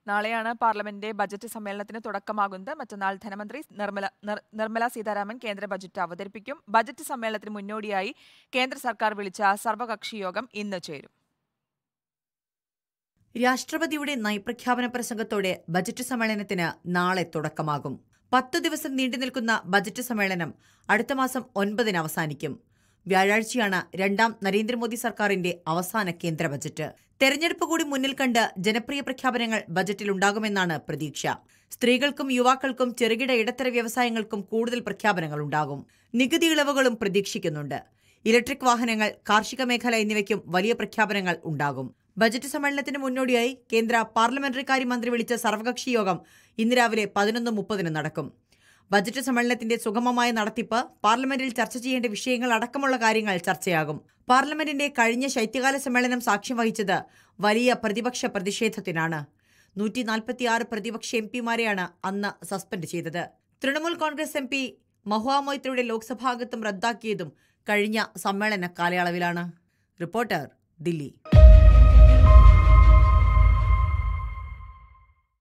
നാളെയാണ് പാർലമെന്റിന്റെ ബജറ്റ് സമ്മേളനത്തിന് തുടക്കമാകുന്നത്. മറ്റന്നാൾ ധനമന്ത്രി നിർമ്മല സീതാരാമൻ കേന്ദ്ര ബജറ്റ് അവതരിപ്പിക്കും. ബജറ്റ് സമ്മേളനത്തിന് മുന്നോടിയായി കേന്ദ്ര സർക്കാർ വിളിച്ച സർവകക്ഷി യോഗം ഇന്ന് ചേരും. രാഷ്ട്രപതിയുടെ നയപ്രഖ്യാപന പ്രസംഗത്തോടെ ബജറ്റ് സമ്മേളനത്തിന് നാളെ തുടക്കമാകും. 10 ദിവസം നീണ്ടുനിൽക്കുന്ന ബജറ്റ് സമ്മേളനം അടുത്ത മാസം 9-ന് അവസാനിക്കും. വ്യാഴാഴ്ചയാണ് രണ്ടാം നരേന്ദ്രമോദി സർക്കാരിന്റെ അവസാന കേന്ദ്ര ബജറ്റ്. തെരഞ്ഞെടുപ്പ് കൂടി മുന്നിൽ കണ്ട് ജനപ്രിയ പ്രഖ്യാപനങ്ങൾ ബജറ്റിലുണ്ടാകുമെന്നാണ് പ്രതീക്ഷ. സ്ത്രീകൾക്കും യുവാക്കൾക്കും ചെറുകിട ഇടത്തര വ്യവസായങ്ങൾക്കും കൂടുതൽ പ്രഖ്യാപനങ്ങൾ ഉണ്ടാകും. നികുതി ഇളവുകളും പ്രതീക്ഷിക്കുന്നുണ്ട്. ഇലക്ട്രിക് വാഹനങ്ങൾ, കാർഷിക മേഖല എന്നിവയ്ക്കും വലിയ പ്രഖ്യാപനങ്ങൾ ഉണ്ടാകും. ബജറ്റ് സമ്മേളനത്തിന് മുന്നോടിയായി കേന്ദ്ര പാർലമെന്ററി കാര്യ മന്ത്രി വിളിച്ച സർവകക്ഷി യോഗം ഇന്ന് രാവിലെ 11:30-ന് നടക്കും. ബജറ്റ് സമ്മേളനത്തിന്റെ സുഗമമായ നടത്തിപ്പ്, പാർലമെന്റിൽ ചർച്ച ചെയ്യേണ്ട വിഷയങ്ങൾ അടക്കമുള്ള കാര്യങ്ങൾ ചർച്ചയാകും. പാർലമെന്റിന്റെ കഴിഞ്ഞ ശൈത്യകാല സമ്മേളനം സാക്ഷ്യം വഹിച്ചത് വലിയ പ്രതിപക്ഷ പ്രതിഷേധത്തിനാണ്. 146 പ്രതിപക്ഷ എംപിമാരെയാണ് അന്ന് സസ്പെൻഡ് ചെയ്തത്. തൃണമൂൽ കോൺഗ്രസ് എംപി മഹുവ മൊയ്ത്രയുടെ ലോക്സഭാംഗത്വം റദ്ദാക്കിയതും കഴിഞ്ഞ സമ്മേളന കാലയളവിലാണ്. റിപ്പോർട്ടർ, ദില്ലി.